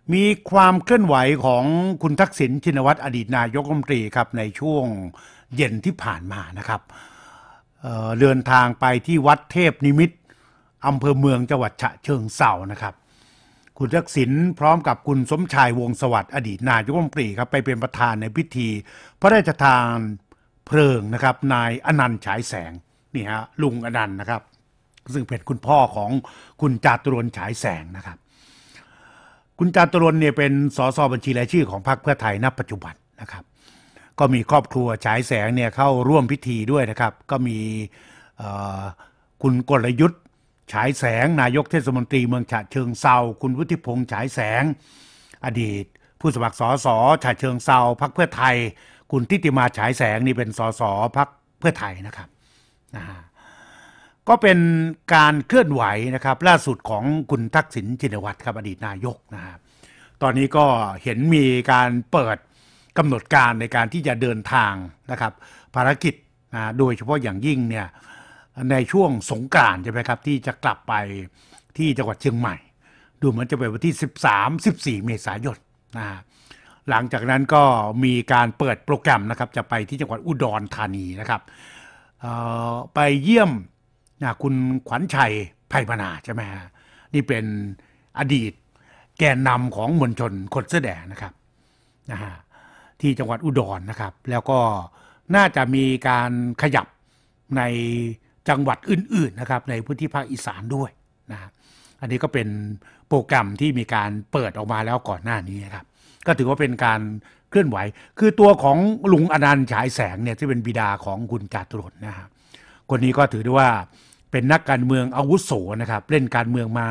มีความเคลื่อนไหวของคุณทักษิณชินวัตรอดีตนายกรัฐมนตรีครับในช่วงเย็นที่ผ่านมานะครับเดินทางไปที่วัดเทพนิมิตรอำเภอเมืองจังหวัดฉะเชิงเทรานะครับคุณทักษิณพร้อมกับคุณสมชายวงศ์สวัสดิ์อดีตนายกรัฐมนตรีครับไปเป็นประธานในพิธีพระราชทานเพลิงนะครับนายอนันต์ฉายแสงนี่ฮะลุงอนันต์นะครับซึ่งเป็นคุณพ่อของคุณจาตุรนต์ฉายแสงนะครับคุณจาตุรนต์เนี่ยเป็นสสบัญชีรายชื่อของพรรคเพื่อไทยณปัจจุบันนะครับก็มีครอบครัวฉายแสงเนี่ยเข้าร่วมพิธีด้วยนะครับก็มีคุณกลยุทธ์ฉายแสงนายกเทศมนตรีเมืองฉะเชิงเทราคุณวุฒิพงษ์ฉายแสงอดีตผู้สมัครสสฉะเชิงเทราพรรคเพื่อไทยคุณทิติมาฉายแสงนี่เป็นสสพรรคเพื่อไทยนะครับก็เป็นการเคลื่อนไหวนะครับล่าสุดของคุณทักษิณชินวัตรครับอดีตนายกนะครับตอนนี้ก็เห็นมีการเปิดกำหนดการในการที่จะเดินทางนะครับภารกิจโดยเฉพาะอย่างยิ่งเนี่ยในช่วงสงกรานต์ใช่ไหมครับที่จะกลับไปที่จังหวัดเชียงใหม่ดูเหมือนจะเป็นวันที่13-14 เมษายนนะหลังจากนั้นก็มีการเปิดโปรแกรมนะครับจะไปที่จังหวัดอุดรธานีนะครับไปเยี่ยมคุณขวัญชัยไพพนาใช่ไหมฮะนี่เป็นอดีตแกนนำของมวลชนคนเสื้อแดงนะครับที่จังหวัดอุดรนะครับแล้วก็น่าจะมีการขยับในจังหวัดอื่นๆนะครับในพื้นที่ภาคอีสานด้วยนะอันนี้ก็เป็นโปรแกรมที่มีการเปิดออกมาแล้วก่อนหน้านี้ครับก็ถือว่าเป็นการเคลื่อนไหวคือตัวของลุงอนันต์ฉายแสงเนี่ยที่เป็นบิดาของคุณจาตุรนต์นะครับคนนี้ก็ถือได้ว่าเป็นนักการเมืองอาวุโสนะครับเล่นการเมืองมา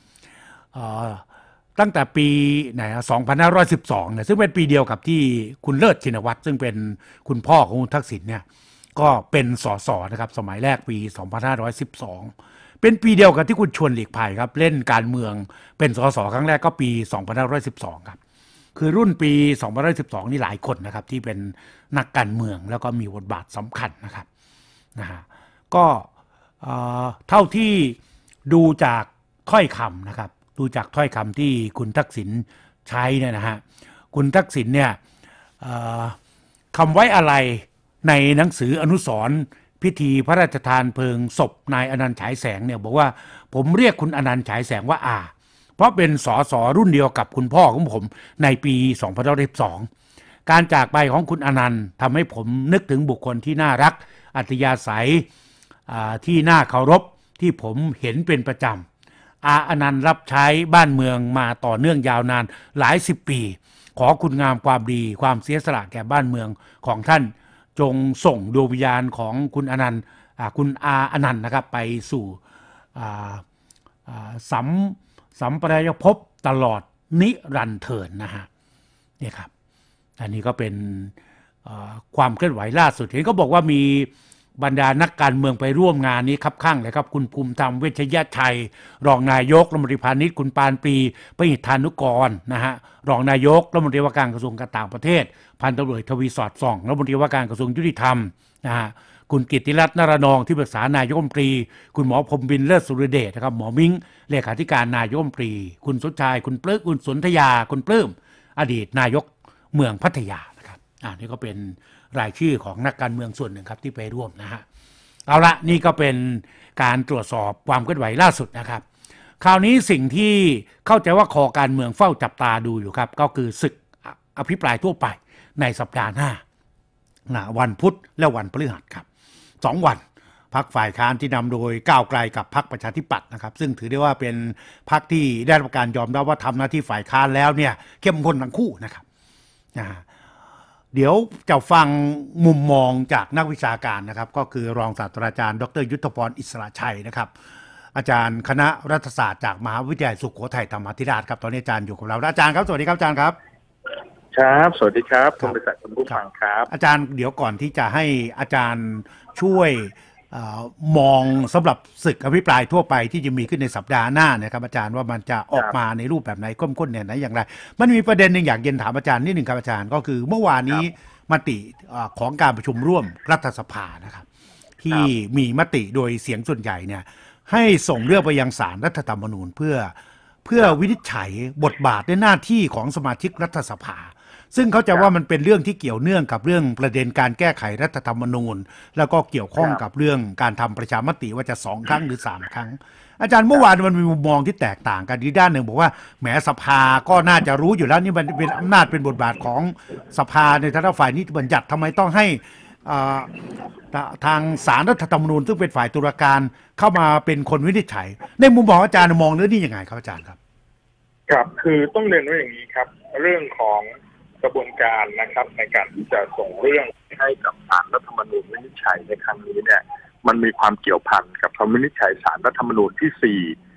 ตั้งแต่ปีไหน2512เนี่ยซึ่งเป็นปีเดียวกับที่คุณเลิศชินวัตรซึ่งเป็นคุณพ่อของคุณทักษิณเนี่ยก็เป็นสสนะครับสมัยแรกปี2512เป็นปีเดียวกับที่คุณชวนหลีกภัยครับเล่นการเมืองเป็นสสครั้งแรกก็ปี2512ครับคือรุ่นปี2512นี่หลายคนนะครับที่เป็นนักการเมืองแล้วก็มีบทบาทสำคัญนะครับก็เท่าที่ดูจากถ้อยคำนะครับดูจากถ้อยคำที่คุณทักษิณใช้เนี่ยนะฮะคุณทักษิณเนี่ยคำไว้อะไรในหนังสืออนุสรณ์พิธีพระราชทานเพลิงศพนายอนันต์ฉายแสงเนี่ยบอกว่าผมเรียกคุณอนันต์ฉายแสงว่าเพราะเป็นสสรุ่นเดียวกับคุณพ่อของผมในปี2512การจากไปของคุณอนันต์ทำให้ผมนึกถึงบุคคลที่น่ารักอัธยาศัยที่น่าเคารพที่ผมเห็นเป็นประจำอนันต์รับใช้บ้านเมืองมาต่อเนื่องยาวนานหลายสิบปีขอคุณงามความดีความเสียสละแก่บ้านเมืองของท่านจงส่งดวงวิญญาณของคุณอนันต์คุณอนันต์นะครับไปสู่สัมปรายภพตลอดนิรันดร์เถิดนะฮะนี่ครับอันนี้ก็เป็นความเคลื่อนไหวล่าสุดเห็นเขาบอกว่ามีบรรดานักการเมืองไปร่วมงานนี้ครับข้างเลยครับคุณภูมิธรรมเวชยชัยรองนายกรัฐมนตรีพาณิชย์คุณปานปรีประหิทธานุกรนะฮะรองนายกรัฐมนตรีว่าการกระทรวงการต่างประเทศพันตำรวจทวีสอดส่องรัฐมนตรีว่าการกระทรวงยุติธรรมนะฮะคุณกิตติรัตน์นรนองที่ปรึกษานายกรัฐมนตรีคุณหมอพรหมบินเลิศสุรเดชนะครับหมอมิ้งเลขาธิการนายกรัฐมนตรีคุณสมชายคุณปลื้มคุณสนธยาคุณปลื้มอดีตนายกเมืองพัทยานะครับนี่ก็เป็นรายชื่อของนักการเมืองส่วนหนึ่งครับที่ไปร่วมนะฮะเอาละนี่ก็เป็นการตรวจสอบความเคลื่อนไหวล่าสุดนะครับคราวนี้สิ่งที่เข้าใจว่าคอการเมืองเฝ้าจับตาดูอยู่ครับก็คือศึกอภิปรายทั่วไปในสัปดาห์หน้าวันพุธและวันพฤหัสครับ2 วันพรรคฝ่ายค้านที่นำโดยก้าวไกลกับพรรคประชาธิปัตย์นะครับซึ่งถือได้ว่าเป็นพรรคที่ได้รับการยอมรับว่าทำหน้าที่ฝ่ายค้านแล้วเนี่ยเข้มข้นทั้งคู่นะครับเดี๋ยวจะฟังมุมมองจากนักวิชาการนะครับก็คือรองศาสตราจารย์ดร.ยุทธพรอิสระชัยนะครับอาจารย์คณะรัฐศาสตร์จากมหาวิทยาลัยสุโขทัยธรรมาธิราชครับตอนนี้อาจารย์อยู่กับเราอาจารย์ครับสวัสดีครับอาจารย์ครับครับสวัสดีครับคุณประจักษ์คุณผู้ฟังครับอาจารย์เดี๋ยวก่อนที่จะให้อาจารย์ช่วยมองสำหรับศึกอภิปรายทั่วไปที่จะมีขึ้นในสัปดาห์หน้านะครับอาจารย์ว่ามันจะออกมาในรูปแบบไหนเข้มข้นเนี่ยไหนอย่างไรมันมีประเด็นหนึ่งอยากเรียนถามอาจารย์นิดหนึ่งครับอาจารย์ก็คือเมื่อวานนี้มติของการประชุมร่วมรัฐสภานะครับที่มีมติโดยเสียงส่วนใหญ่เนี่ยให้ส่งเรื่องไปยังศาลรัฐธรรมนูญเพื่อพื่อวินิจฉัยบทบาทในหน้าที่ของสมาชิกรัฐสภาซึ่งเขาจะว่ามันเป็นเรื่องที่เกี่ยวเนื่องกับเรื่องประเด็นการแก้ไขรัฐธรรมนูญแล้วก็เกี่ยวข้องกับเรื่องการทำประชามติว่าจะ2 ครั้งหรือ3 ครั้งอาจารย์เมื่อวานมันมีมุมมองที่แตกต่างกันอีกด้านหนึ่งบอกว่าแหมสภาก็น่าจะรู้อยู่แล้วนี่มันเป็นอำนาจเป็นบทบาทของสภาในฐานะฝ่ายนิติบัญญัติทำไมต้องให้ทางศาลรัฐธรรมนูญซึ่งเป็นฝ่ายตุลาการเข้ามาเป็นคนวินิจฉัยในมุมมองอาจารย์มองเรื่องนี้ยังไงครับอาจารย์ครับครับคือต้องเรียนว่าอย่างนี้ครับเรื่องของกระบวนการนะครับในการที่จะส่งเรื่องให้กับศาลรัฐธรรมนูญวินิจฉัยในครั้งนี้เนี่ยมันมีความเกี่ยวพันกับคำวินิจฉัยศาลรัฐธรรมนูญที่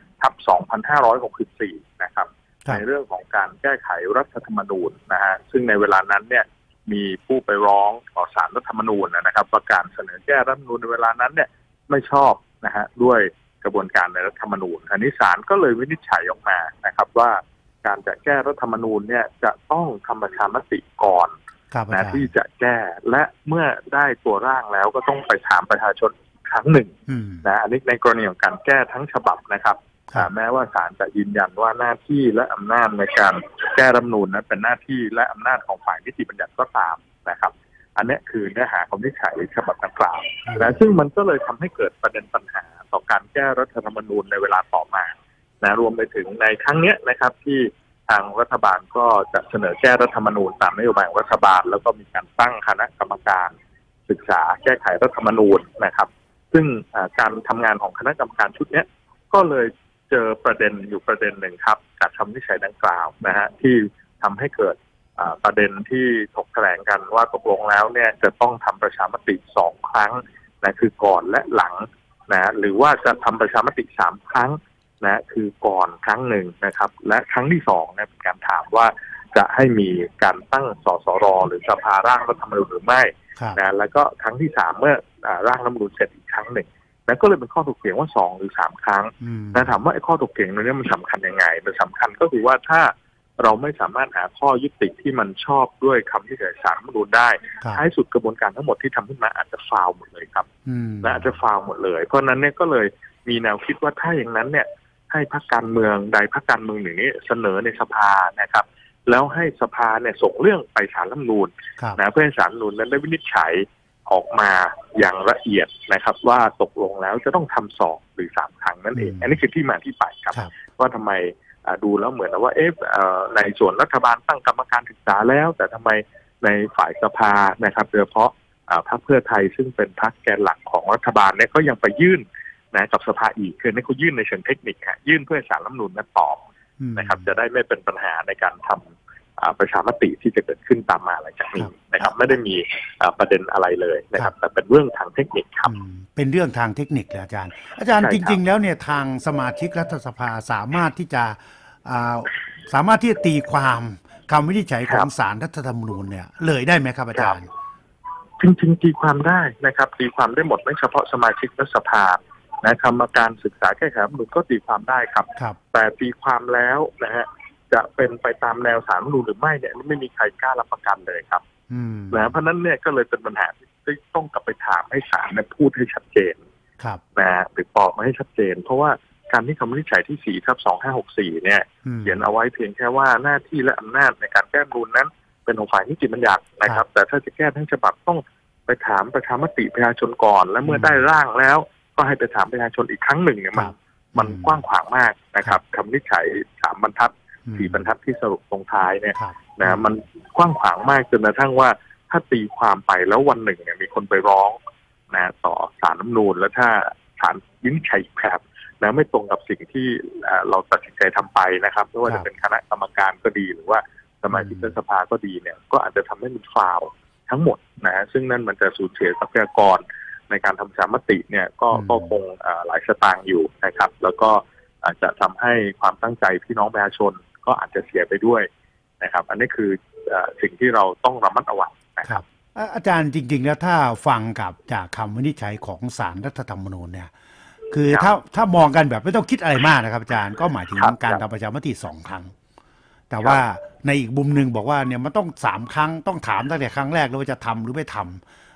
4/2564นะครับในเรื่องของการแก้ไขรัฐธรรมนูญนะฮะซึ่งในเวลานั้นเนี่ยมีผู้ไปร้องต่อศาลรัฐธรรมนูญนะครับว่าการเสนอแก้รัฐธรรมนูญในเวลานั้นเนี่ยไม่ชอบนะฮะด้วยกระบวนการในรัฐธรรมนูญอันนี้ศาลก็เลยวินิจฉัยออกมานะครับว่าการจะแก้รัฐธรรมนูญเนี่ยจะต้องทำประชามติก่อนนะที่จะแก้และเมื่อได้ตัวร่างแล้วก็ต้องไปถามประชาชนครั้งหนึ่งนะอันนี้ในกรณีของการแก้ทั้งฉบับนะครับแม้ว่าศาลจะยืนยันว่าหน้าที่และอำนาจในการแก้รัฐธรรมนูญนั้นเป็นหน้าที่และอำนาจของฝ่ายนิติบัญญัติก็ตามนะครับอันนี้คือเนื้อหาของวินิจฉัยฉบับดังกล่าวนะซึ่งมันก็เลยทำให้เกิดประเด็นปัญหาต่อการแก้รัฐธรรมนูญในเวลาต่อมานะรวมไปถึงในครั้งนี้นะครับที่ทางรัฐบาลก็จะเสนอแก้รัฐธรรมนูญตามนโยบายของรัฐบาลแล้วก็มีการตั้งคณะกรรมการศึกษาแก้ไขรัฐธรรมนูญนะครับซึ่งการทำงานของคณะกรรมการชุดนี้ก็เลยเจอประเด็นอยู่ประเด็นหนึ่งครับจากคำวินิจฉัยดังกล่าวนะฮะที่ทำให้เกิดประเด็นที่ถกแถลงกันว่าตกลงแล้วเนี่ยจะต้องทำประชามติ2 ครั้งนะคือก่อนและหลังนะหรือว่าจะทำประชามติ3 ครั้งนะคือก่อนครั้งหนึ่งนะครับและครั้งที่2นะเป็นการถามว่าจะให้มีการตั้งสสรหรือสภาร่างรัฐธรรมนูญหรือไม่นะแล้วก็ครั้งที่3เมื่อร่างรัฐธรรมนูญเสร็จอีกครั้งหนึ่งแล้วก็เลยเป็นข้อถกเถียงว่า2 หรือ 3 ครั้งนะถามว่าไอ้ข้อถกเถียงตรงนี้มันสำคัญยังไงมันสำคัญก็คือว่าถ้าเราไม่สามารถหาข้อยุติที่มันชอบด้วยคำที่เกิดศาลรัฐธรรมนูญได้ท้ายสุดกระบวนการทั้งหมดที่ทำขึ้นมาอาจจะฟาวหมดเลยครับและอาจจะฟาวหมดเลยเพราะนั้นเนี่ยก็เลยมีแนวคิดว่าถ้าอย่างนั้นเนี่ยให้พรรคการเมืองใดพรรคการเมืองหนึ่งนี้เสนอในสภานะครับแล้วให้สภาเนี่ยส่งเรื่องไปศาลรัฐธรรมนูญนะเพื่อให้ศาลรัฐธรรมนูญนั้นได้วินิจฉัยออกมาอย่างละเอียดนะครับว่าตกลงแล้วจะต้องทำ2 หรือ 3 ครั้งนั่นเองอันนี้คือที่มาที่ไปครับว่าทำไมดูแล้วเหมือนว่าในส่วนรัฐบาลตั้งกรรมการศึกษาแล้วแต่ทำไมในฝ่ายสภานะครับโดยเฉพาะพรรคเพื่อไทยซึ่งเป็นพรรคแกนหลักของรัฐบาลเนี่ยก็ยังไปยื่นนะกับสภาอีกคือในเขายื่นในเชิงเทคนิคยื่นเพื่อศาลรัฐธรรมนูญนั้นตอบนะครับจะได้ไม่เป็นปัญหาในการทำประชามติที่จะเกิดขึ้นตามมาหลังจากนี้นะครับไม่ได้มีประเด็นอะไรเลยนะครับแต่เป็นเรื่องทางเทคนิคครับเป็นเรื่องทางเทคนิคเลยอาจารย์จริงๆแล้วเนี่ยทางสมาชิกรัฐสภาสามารถที่จะตีความคำวินิจฉัยของศาลรัฐธรรมนูญเนี่ยเลยได้ไหมครับอาจารย์จริงๆตีความได้นะครับตีความได้หมดไม่เฉพาะสมาชิกรัฐสภานะกรรมการศึกษาแก้ไขรัฐธรรมนูญก็ตีความได้ครับแต่ตีความแล้วนะฮะจะเป็นไปตามแนวศาลรัฐธรรมนูญหรือไม่เนี่ยไม่มีใครกล้ารับประกันเลยครับนะเพราะนั้นเนี่ยก็เลยเป็นปัญหาที่ต้องกลับไปถามให้ศาลเนี่ยพูดให้ชัดเจนนะหรือตอบมาให้ชัดเจนเพราะว่าการที่คำวินิจฉัยที่4/2564เนี่ยเขียนเอาไว้เพียงแค่ว่าหน้าที่และอำนาจในการแก้รัฐธรรมนูญนั้นเป็นของฝ่ายนิติบัญญัตินะครับแต่ถ้าจะแก้ทั้งฉบับต้องไปถามประชามติประชาชนก่อนและเมื่อได้ร่างแล้วก็ให้ไปถามประชาชนอีกครั้งหนึ่งเนี่ยมันกว้างขวางมากนะครับคำวินิจฉัย3 บรรทัด 4 บรรทัดที่สรุปตรงท้ายเนี่ยนะมันกว้างขวางมากจนกระทั่งว่าถ้าตีความไปแล้ววันหนึ่งเนี่ยมีคนไปร้องนะต่อศาลรัฐธรรมนูญแล้วถ้าศาลวินิจฉัยแบบนะไม่ตรงกับสิ่งที่เราตัดสินใจทำไปนะครับไม่ว่าจะเป็นคณะกรรมการก็ดีหรือว่าสมาชิกรัฐสภาก็ดีเนี่ยก็อาจจะทำให้มันฟาวทั้งหมดนะซึ่งนั่นมันจะสูญเสียทรัพยากรในการทำประชามติเนี่ยก็คงหลายสตางค์อยู่นะครับแล้วก็อาจจะทำให้ความตั้งใจพี่น้องประชาชนก็อาจจะเสียไปด้วยนะครับอันนี้คือสิ่งที่เราต้องระมัดระวังนะครับอาจารย์จริงๆแล้วถ้าฟังกับจากคำวินิจฉัยของศาลรัฐธรรมนูญเนี่ยคือถ้ามองกันแบบไม่ต้องคิดอะไรมากนะครับอาจารย์ก็หมายถึงการทำประชามติ2 ครั้งแต่ว่าในอีกมุมหนึ่งบอกว่าเนี่ยมันต้อง3 ครั้งต้องถามตั้งแต่ครั้งแรกแล้วว่าจะทำหรือไม่ทำ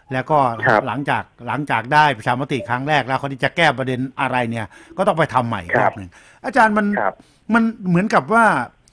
แล้วก็หลังจากได้ประชามติครั้งแรกแล้วเขาที่จะแก้ประเด็นอะไรเนี่ยก็ต้องไปทำใหม่อีกรอบหนึ่งอาจารย์มันเหมือนกับว่า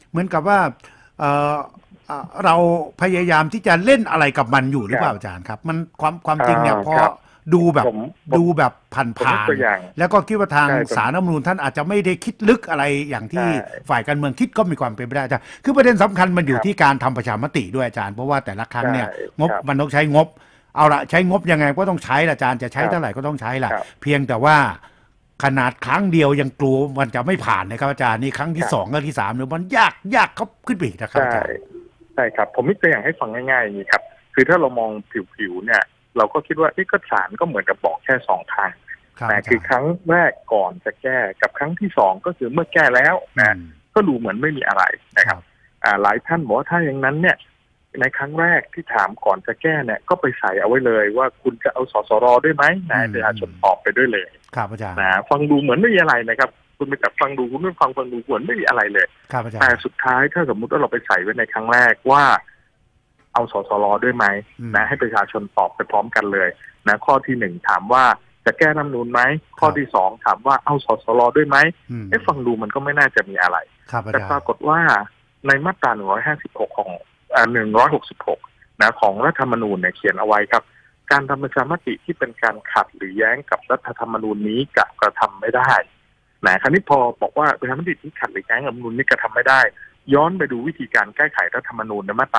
เราพยายามที่จะเล่นอะไรกับมันอยู่หรือเปล่าอาจารย์ครับมันความจริงเนี่ยพอดูแบบผ่านๆแล้วก็คิดว่าทางศาลรัฐธรรมนูญท่านอาจจะไม่ได้คิดลึกอะไรอย่างที่ฝ่ายการเมืองคิดก็มีความเป็นไปได้อาจารย์คือประเด็นสำคัญมันอยู่ที่การทำประชามติด้วยอาจารย์เพราะว่าแต่ละครั้งเนี่ยงบมันต้องใช้งบเอาละใช้งบยังไงก็ต้องใช้อาจารย์จะใช้เท่าไหร่ก็ต้องใช้ละเพียงแต่ว่าขนาดครั้งเดียวยังกลัวมันจะไม่ผ่านนะครับอาจารย์นี่ครั้งที่2ครั้งที่3เนี่ยมันยากเขาขึ้นไปอีกนะครับอาจารย์ใช่ครับผมมีตัวอย่างให้ฟังง่ายๆอย่างนี้ครับคือถ้าเรามองผิวๆเนี่ยเราก็คิดว่าก็ศาลก็เหมือนกับบอกแค่2 ทางแต่คือครั้งแรกก่อนจะแก้กับครั้งที่2ก็คือเมื่อแก้แล้วนะก็ดูเหมือนไม่มีอะไรนะครับหลายท่านบอกว่าถ้าอย่างนั้นเนี่ยในครั้งแรกที่ถามก่อนจะแก้เนี่ยก็ไปใส่เอาไว้เลยว่าคุณจะเอาสสรด้วยไหมนายประชาชนตอบไปด้วยเลยครับอาจารย์ฟังดูเหมือนไม่มีอะไรนะครับคุณไปจับฟังดูคุณไม่ฟังดูเหมือนไม่มีอะไรเลยแต่สุดท้ายถ้าสมมุติว่าเราไปใส่ไว้ในครั้งแรกว่าเอาสสรด้วยไหมนะให้ประชาชนตอบไปพร้อมกันเลยนะข้อที่1ถามว่าจะแก้รัฐธรรมนูญไหมข้อที่2ถามว่าเอาสสรด้วยไหมฟังดูมันก็ไม่น่าจะมีอะไรแต่ปรากฏว่าในมาตรา156ของ166นะของรัฐธรรมนูญเนี่ยเขียนเอาไว้ครับการทำประชามติที่เป็นการขัดหรือแย้งกับรัฐธรรมนูญนี้กระทำไม่ได้นะคราวนี้พอบอกว่าประชามติที่ขัดหรือแย้งกับรัฐธรรมนูญนี้กระทำไม่ได้ย้อนไปดูวิธีการแก้ไขรัฐธรรมนูญในมาตรา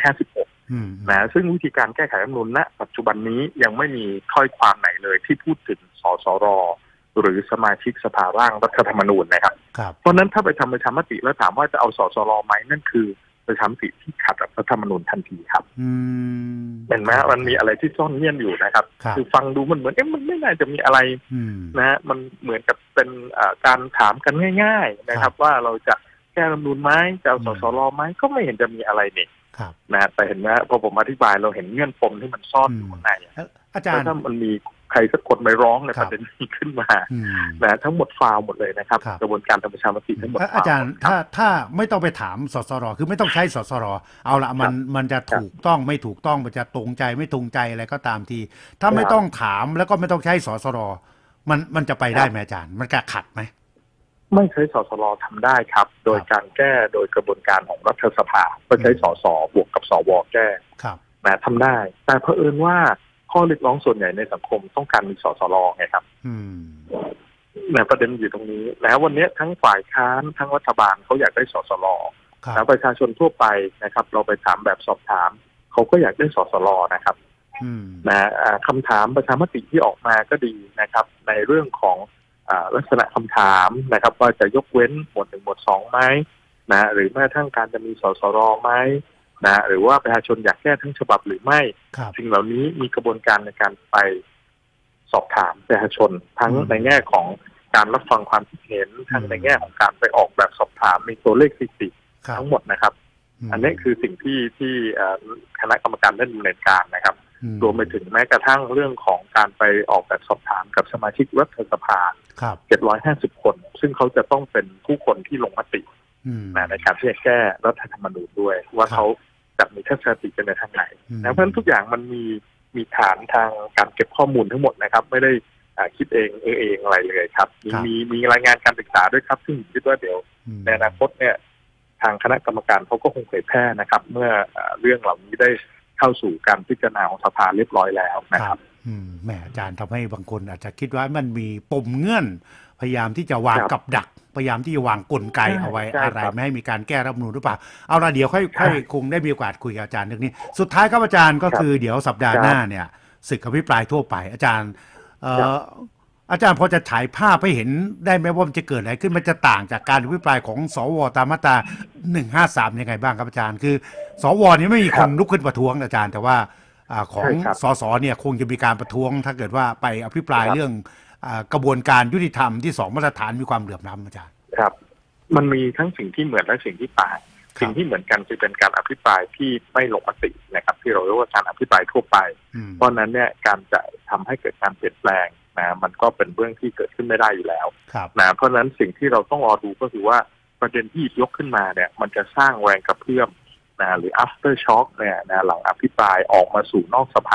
256นะซึ่งวิธีการแก้ไขรัฐธรรมนูญณปัจจุบันนี้ยังไม่มีถ้อยความไหนเลยที่พูดถึงสสรหรือสมาชิกสภาร่างรัฐธรรมนูญนะครับเพราะนั้นถ้าไปทำประชามติแล้วถามว่าจะเอาสสรไหมนั่นคือประชามติที่ขัดรัฐธรรมนูญทันทีครับเห็นไหมมันมีอะไรที่ซ่อนเงื่อนอยู่นะครับคือฟังดูมันเหมือนมันไม่น่าจะมีอะไรนะมันเหมือนกับเป็นการถามกันง่ายๆนะครับว่าเราจะแก้รัฐธรรมนูญไหมจะเอาสสรไหมก็ไม่เห็นจะมีอะไรนี่นะแต่เห็นไหมพอผมอธิบายเราเห็นเงื่อนปมที่มันซ่อนอยู่ข้างในอาจารย์ถ้ามันมีใครสักคนไปร้องในประเด็นนี้ขึ้นมานะทั้งหมดฟาวหมดเลยนะครับกระบวนการทำประชามติทั้งหมดอาจารย์ถ้าไม่ต้องไปถามสสรคือไม่ต้องใช้สสรเอาละมันจะถูกต้องไม่ถูกต้องมันจะตรงใจไม่ตรงใจอะไรก็ตามทีถ้าไม่ต้องถามแล้วก็ไม่ต้องใช้สสรมันจะไปได้ไหมอาจารย์มันจะขัดไหมไม่ใช้สสรทำได้ครับโดยการแก้โดยกระบวนการของรัฐสภาก็ใช้สสบวกกับสวแก้นะทำได้แต่เผอิญว่าข้อเรียกร้องส่วนใหญ่ในสังคมต้องการมีสสรไงครับนะประเด็นอยู่ตรงนี้แล้ววันนี้ทั้งฝ่ายค้านทั้งรัฐบาลเขาอยากได้สสรแล้วประชาชนทั่วไปนะครับเราไปถามแบบสอบถามเขาก็อยากได้สสรนะครับนะคำถามประชามติที่ออกมาก็ดีนะครับในเรื่องของลักษณะคำถามนะครับว่าจะยกเว้นหมวด1หมวด2ไหมนะหรือแม้กระทั่งการจะมีสสรไหมนะหรือว่าประชาชนอยากแก้ทั้งฉบับหรือไม่สิ่งเหล่านี้มีกระบวนการในการไปสอบถามประชาชนทั้งในแง่ของการรับฟังความคิดเห็นทั้งในแง่ของการไปออกแบบสอบถามมีตัวเลขสถิติทั้งหมดนะครับอันนี้คือสิ่งที่คณะกรรมการได้ดำเนินการนะครับรวมไปถึงแม้กระทั่งเรื่องของการไปออกแบบสอบถามกับสมาชิกรัฐสภา750 คนซึ่งเขาจะต้องเป็นผู้คนที่ลงมติในการที่จะแก้รัฐธรรมนูญด้วยว่าเขาจะมีทัศนคติกันในทางไหนนะเพราะฉะนั้นทุกอย่างมันมีฐานทางการเก็บข้อมูลทั้งหมดนะครับไม่ได้คิดเองเองอะไรเลยครับมีรายงานการศึกษาด้วยครับซึ่งคิดว่าเดี๋ยวในอนาคตเนี่ยทางคณะกรรมการเขาก็คงเผยแพร่นะครับเมื่อเรื่องเหล่านี้ได้เข้าสู่การพิจารณาของสภาเรียบร้อยแล้วนะครับแหมอาจารย์ทำให้บางคนอาจจะคิดว่ามันมีปมเงื่อนพยายามที่จะวางกับดักพยายามที่จะวางกลไกเอาไว้อะไรไม่ให้มีการแก้รัฐธรรมนูญหรือเปล่าเอาละเดี๋ยวค่อยคงได้มีโอกาสคุยกับอาจารย์เรื่องนี้สุดท้ายครับอาจารย์ก็คือเดี๋ยวสัปดาห์หน้าเนี่ยศึกอภิปรายทั่วไปอาจารย์พอจะฉายภาพให้เห็นได้ไหมว่ามันจะเกิดอะไรขึ้นมันจะต่างจากการอภิปรายของสวตามมาตรา153ยังไงบ้างครับอาจารย์คือสวนี่ไม่มีคนลุกขึ้นประท้วงอาจารย์แต่ว่าของสสเนี่ยคงจะมีการประท้วงถ้าเกิดว่าไปอภิปรายเรื่องกระบวนการยุติธรรมที่2มาตรฐานมีความเหลื่อมล้ำอาจารย์ครับมันมีทั้งสิ่งที่เหมือนและสิ่งที่ต่างสิ่งที่เหมือนกันจะเป็นการอภิปรายที่ไม่ลงมตินะครับที่เราเรียกว่าการอภิปรายทั่วไปเพราะนั้นเนี่ยการจะทำให้เกิดการเปลี่ยนแปลงนะมันก็เป็นเรื่องที่เกิดขึ้นไม่ได้อยู่แล้วนะเพราะฉะนั้นสิ่งที่เราต้องรอดูก็คือว่าประเด็นที่ยกขึ้นมาเนี่ยมันจะสร้างแรงกระเพื่อมนะหรือ after shock เนี่ยนะหลังอภิปรายออกมาสู่นอกสภา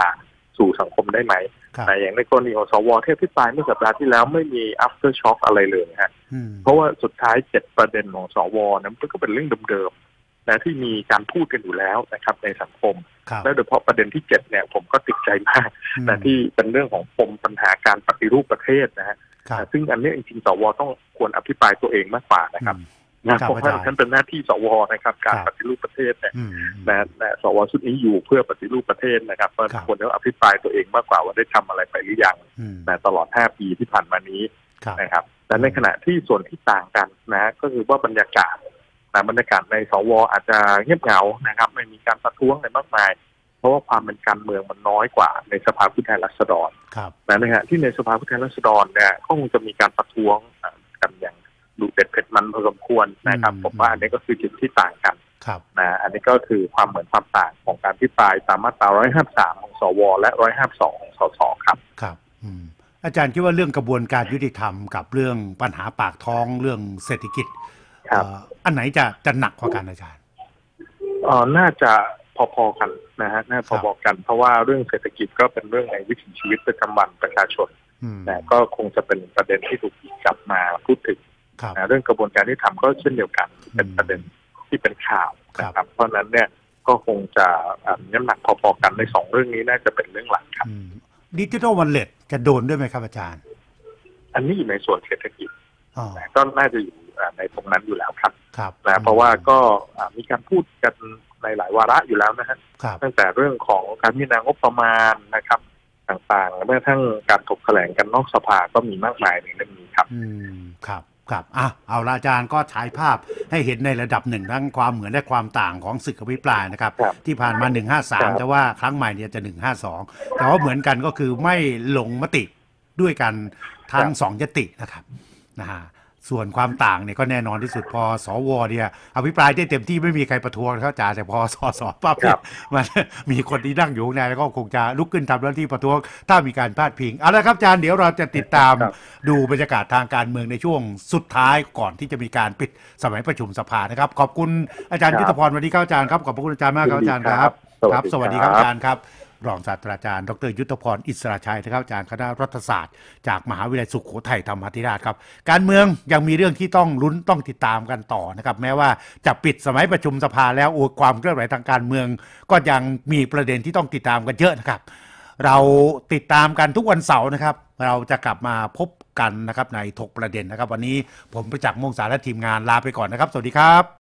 สู่สังคมได้ไหมแต่อย่างในกรณีของสวที่อภิปรายเมื่อสัปดาห์ที่แล้วไม่มี after shock อะไรเลยฮะเพราะว่าสุดท้าย7ประเด็นของสวนั้นก็เป็นเรื่องเดิมๆนะที่มีการพูดกันอยู่แล้วนะครับในสังคมและโดยเฉพาะประเด็นที่7เนี่ยผมก็ติดใจมากนะที่เป็นเรื่องของปมปัญหาการปฏิรูปประเทศนะฮะซึ่งอันนี้จริงๆสวต้องควรอภิปรายตัวเองมากกว่านะครับเพราะว่าท่านเป็นหน้าที่สวนะครับการปฏิรูปประเทศเนี่ยนะสวชุดนี้อยู่เพื่อปฏิรูปประเทศนะครับก็ควรจะอภิปรายตัวเองมากกว่าว่าได้ทำอะไรไปหรือยังนะตลอด5ปีที่ผ่านมานี้นะครับแต่ในขณะที่ส่วนที่ต่างกันนะก็คือว่าบรรยากาศในสวอาจจะเงียบเหงานะครับไม่มีการประท้วงอะไรมากมายเพราะว่าความเป็นการเมืองมันน้อยกว่าในสภาผู้แทนราษฎรนะฮะที่ในสภาผู้แทนราษฎรเนี่ยก็คงจะมีการประท้วงกันอย่างดุเด็ดเผ็ดมันพอสมควรนะครับผมว่าอันนี้ก็คือจุดที่ต่างกันนะอันนี้ก็คือความเหมือนความต่างของการพิปรายตามมาตรา153ของสวและ152ของสสครับครับอาจารย์คิดว่าเรื่องกระบวนการยุติธรรมกับเรื่องปัญหาปากท้องเรื่องเศรษฐกิจอันไหนจะหนักกว่ากันอาจารย์น่าจะพอๆกันนะฮะน่าพอๆกันเพราะว่าเรื่องเศรษฐกิจก็เป็นเรื่องในวิถีชีวิตประจำวันประชาชนแต่ก็คงจะเป็นประเด็นที่ถูกกลับมาพูดถึงเรื่องกระบวนการที่ทำก็เช่นเดียวกันเป็นประเด็นที่เป็นข่าวนะครับเพราะนั้นเนี่ยก็คงจะน้ำหนักพอๆกันใน2เรื่องนี้น่าจะเป็นเรื่องหลักครับดิจิทัลวอลเล็ตจะโดนด้วยไหมครับอาจารย์อันนี้อยู่ในส่วนเศรษฐกิจก็น่าจะอยู่ในตรงนั้นอยู่แล้วครับนะเพราะว่าก็มีการพูดกันในหลายวาระอยู่แล้วนะฮะตั้งแต่เรื่องของการพิจารณางบประมาณนะครับต่างๆแม้กระทั่งการถกแถลงกันนอกสภาก็มีมากมายในเรื่องนี้ครับครับเอาละอาจารย์ก็ฉายภาพให้เห็นในระดับหนึ่งทั้งความเหมือนและความต่างของศึกอภิปรายนะครับที่ผ่านมา153แต่ว่าครั้งใหม่เนี่ยจะ152แต่ว่าเหมือนกันก็คือไม่ลงมติด้วยกันทั้ง2ยตินะครับส่วนความต่างเนี่ยก็แน่นอนที่สุดพอสวเนี่ยอภิปรายได้เต็มที่ไม่มีใครประท้วงเขาจ่าแต่พอสสปั๊บมันมีคนที่นั่งอยู่ในแล้วก็คงจะลุกขึ้นทำหน้าที่ประท้วงถ้ามีการพาดพิงเอาละครับอาจารย์เดี๋ยวเราจะติดตามดูบรรยากาศทางการเมืองในช่วงสุดท้ายก่อนที่จะมีการปิดสมัยประชุมสภานะครับขอบคุณอาจารย์ยุทธพรวันนี้ครับอาจารย์ครับขอบคุณอาจารย์มากครับอาจารย์ครับสวัสดีครับอาจารย์ครับรองศาสตราจารย์ดร.ยุทธพรอิสระชัยนะครับอาจารย์คณะรัฐศาสตร์จากมหาวิทยาลัยสุโขทัยธรรมาธิราชครับการเมืองยังมีเรื่องที่ต้องลุ้นต้องติดตามกันต่อนะครับแม้ว่าจะปิดสมัยประชุมสภาแล้วความเคลื่อนไหวทางการเมืองก็ยังมีประเด็นที่ต้องติดตามกันเยอะนะครับเราติดตามกันทุกวันเสาร์นะครับเราจะกลับมาพบกันนะครับในถกประเด็นนะครับวันนี้ผมประจักษ์ ม่วงสารและทีมงานลาไปก่อนนะครับสวัสดีครับ